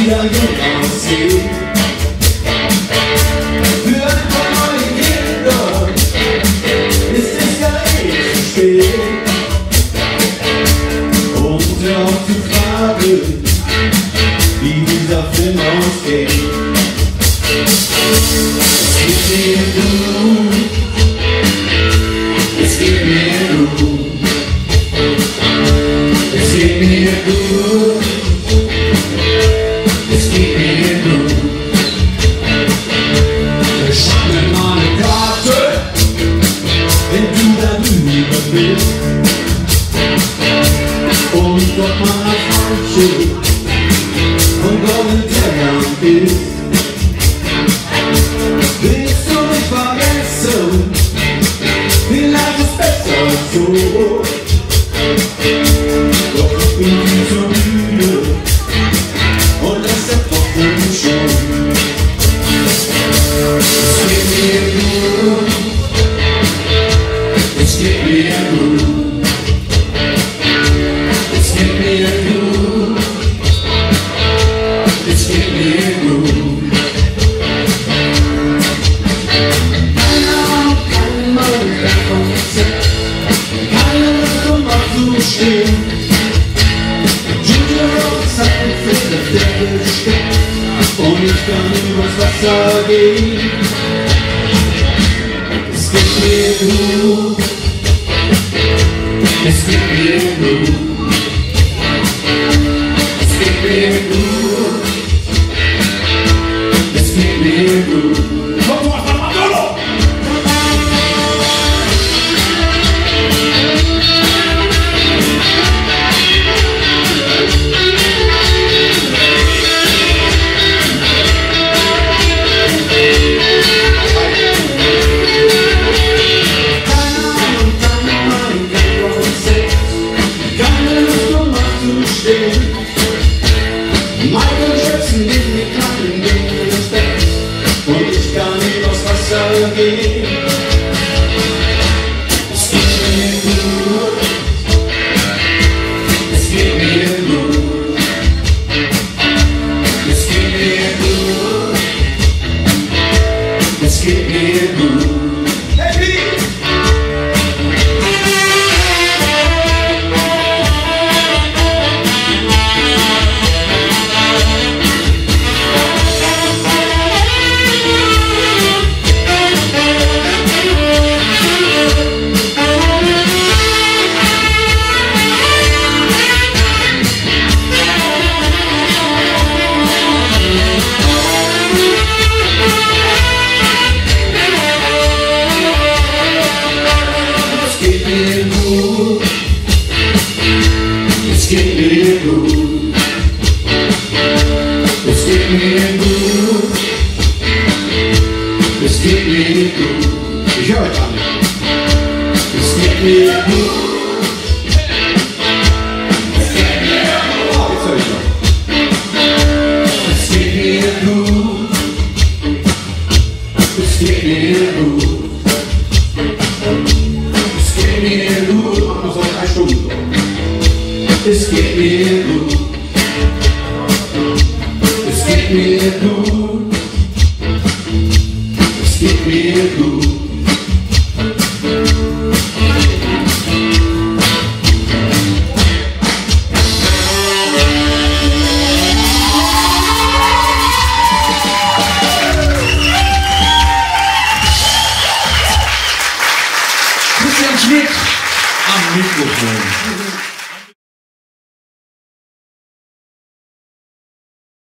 wieder jung aussehen. Für ein paar neue Kinder ist es ja eh zu spät. Und hör auf zu fragen, wie dieser Film ausgeht. Es geht mir gut, es geht mir gut, es geht mir gut, es geht mir gut. Schreib mir mal eine Karte, wenn du darüber bist. Und dort mal ein Falsche von goldenen Tellern ist. Willst du mich vergessen? Vielleicht ist besser so. Doch ich bin viel zu müde und das erbrochen schon. Es geht mir gut, es geht mir gut, es geht mir gut, es geht mir gut. Und ich kann übers Wasser gehen. Es geht mir gut, es geht mir gut, es geht mir gut, es geht mir gut. Michael Jackson gibt mir keinen Ding Respekt und ich kann nicht aufs Wasser gehen. Es geht mir gut, es geht mir gut, es geht mir gut, es geht mir gut. Es geht mir gut, es geht mir gut, es geht mir gut. Ich höre gar nicht. Es geht mir gut, es geht mir gut. Jetzt höre ich noch. Es geht mir gut, es geht mir gut, es geht mir gut. Machen wir so 3 Stunden. Es geht mir gut, es geht mir gut, es geht mir gut. Christian Schmidt am Mikrofon.